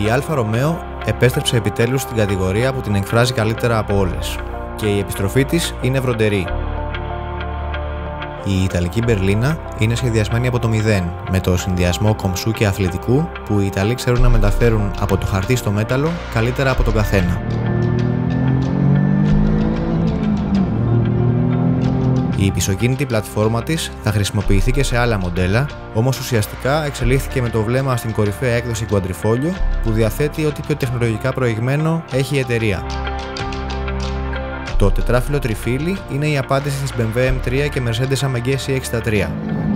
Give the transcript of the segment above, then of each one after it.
Η Αλφα Ρωμαίο επέστρεψε επιτέλους στην κατηγορία που την εκφράζει καλύτερα από όλες και η επιστροφή της είναι βροντερή. Η Ιταλική μπερλίνα είναι σχεδιασμένη από το μηδέν, με το συνδυασμό κομψού και αθλητικού που οι Ιταλοί ξέρουν να μεταφέρουν από το χαρτί στο μέταλλο καλύτερα από τον καθένα. Η πισωκίνητη πλατφόρμα της θα χρησιμοποιηθεί και σε άλλα μοντέλα, όμως ουσιαστικά εξελίχθηκε με το βλέμμα στην κορυφαία έκδοση Quadrifoglio που διαθέτει ό,τι πιο τεχνολογικά προηγμένο έχει η εταιρεία. Το τετράφυλλο τριφύλι είναι η απάντηση της BMW M3 και Mercedes AMG CX3.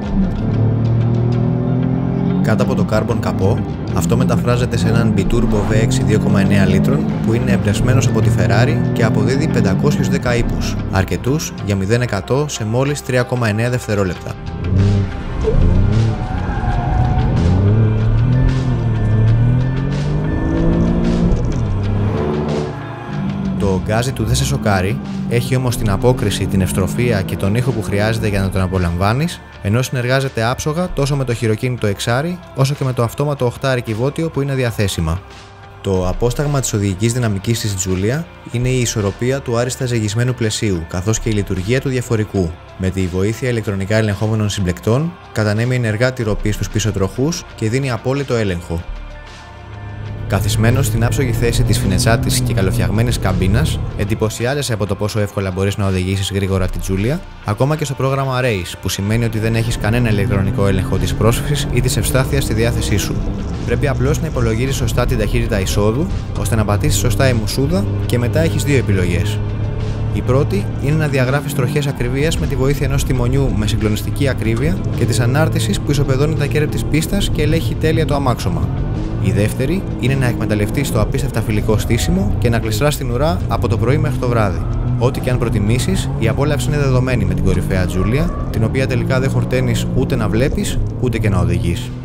Κάτω από το carbon καπό, αυτό μεταφράζεται σε έναν biturbo V6 2,9 λίτρων που είναι εμπνευσμένος από τη Ferrari και αποδίδει 510 ύπους, αρκετούς για 0-100 σε μόλις 3,9 δευτερόλεπτα. Το γκάζι του δεν σε σοκάρει, έχει όμως την απόκριση, την ευστροφία και τον ήχο που χρειάζεται για να τον απολαμβάνεις, ενώ συνεργάζεται άψογα τόσο με το χειροκίνητο εξάρι όσο και με το αυτόματο οχτάρι κυβότιο που είναι διαθέσιμα. Το απόσταγμα της οδηγικής δυναμικής της Giulia είναι η ισορροπία του άριστα ζυγισμένου πλαισίου καθώς και η λειτουργία του διαφορικού. Με τη βοήθεια ηλεκτρονικά ελεγχόμενων συμπλεκτών, κατανέμει ενεργά τη ροπή στους πίσω τροχούς και δίνει απόλυτο έλεγχο. Καθισμένος στην άψογη θέση της φινετσάτης και καλοφτιαγμένης καμπίνας, εντυπωσιάζεσαι από το πόσο εύκολα μπορείς να οδηγήσεις γρήγορα τη Giulia, ακόμα και στο πρόγραμμα Race, που σημαίνει ότι δεν έχεις κανένα ηλεκτρονικό έλεγχο της πρόσφυσης ή της ευστάθειας στη διάθεσή σου. Πρέπει απλώς να υπολογίσεις σωστά την ταχύτητα εισόδου, ώστε να πατήσεις σωστά η μουσούδα και μετά έχεις δύο επιλογές. Η πρώτη είναι να διαγράφεις τροχές ακριβίας με τη βοήθεια ενός τιμονιού με συγκλονιστική ακρίβεια και της ανάρτησης που ισοπεδώνει τα κέρδη της πίστας και ελέγχει τέλεια το αμάξωμα. Η δεύτερη είναι να εκμεταλλευτείς το απίστευτα φιλικό στήσιμο και να κλειστράς στην ουρά από το πρωί μέχρι το βράδυ. Ό,τι και αν προτιμήσεις, η απόλαυση είναι δεδομένη με την κορυφαία Giulia, την οποία τελικά δεν χορταίνεις ούτε να βλέπεις ούτε και να οδηγείς.